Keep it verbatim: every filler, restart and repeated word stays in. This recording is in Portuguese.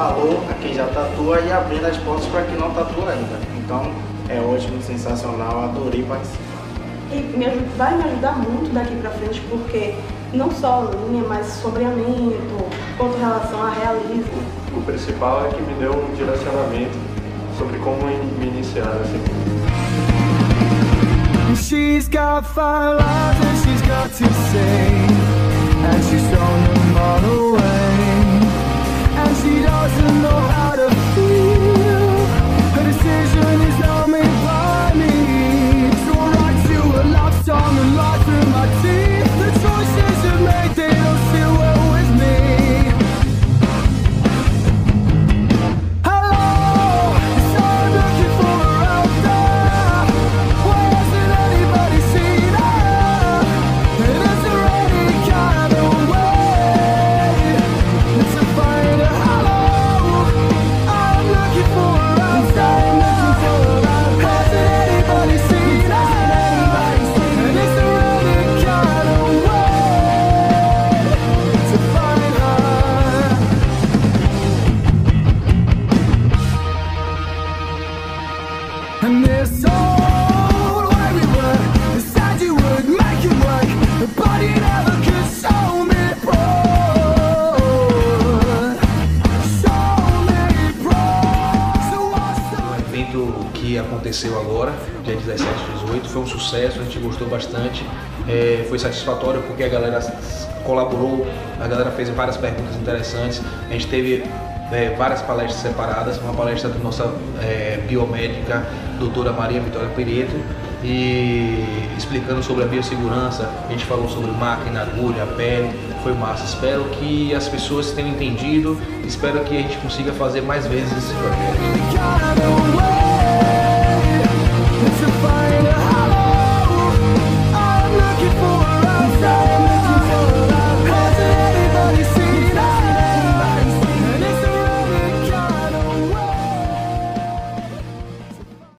valor a quem já tatua e abrindo as portas para quem não tatua ainda. Então é ótimo, sensacional, adorei participar. E me ajuda, vai me ajudar muito daqui para frente, porque não só linha, mas sombreamento, quanto relação a realismo. O principal é que me deu um direcionamento sobre como me iniciar assim. She's got five lives and she's got to say, and she's thrown them all away, and she doesn't know how to feel. Her decision is not made by me, so I write you a love song and lie through my teeth. The choices you've made, they don't sit well with me. Hello, so I'm looking for her out there. Why hasn't anybody seen her? And is there any kind of way to find her? Hello, I'm looking for her out there. Hasn't anybody seen her? And is there any kind of way to find her? And this old way we were, you said you would make it work, but you never could show me proof. Show me proof. So what's O the evento que aconteceu agora, dia dezessete e dezoito, foi um sucesso, a gente gostou bastante, é, foi satisfatório porque a galera colaborou, a galera fez várias perguntas interessantes, a gente teve é, várias palestras separadas, uma palestra da nossa é, biomédica, doutora Maria Vitória Pereto, e explicando sobre a biossegurança, a gente falou sobre máquina, agulha, pele, foi massa. Espero que as pessoas tenham entendido, espero que a gente consiga fazer mais vezes esse projeto. kind of way to find